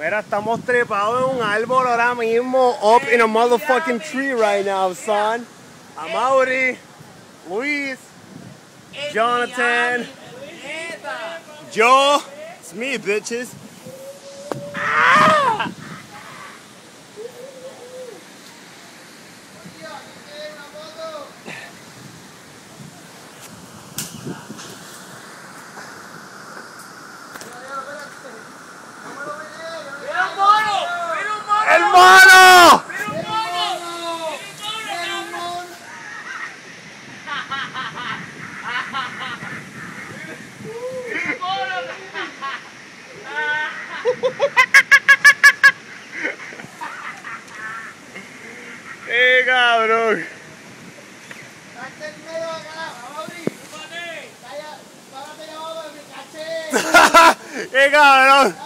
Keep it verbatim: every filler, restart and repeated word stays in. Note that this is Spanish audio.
Mira, estamos trepados en un árbol ahora mismo. Up in a motherfucking tree right now, son. Amaury, Luis, Jonathan, Joe. It's me, bitches. Ah! ¡Hermano! ¡Eh, cabrón! ¡Qué cabrón!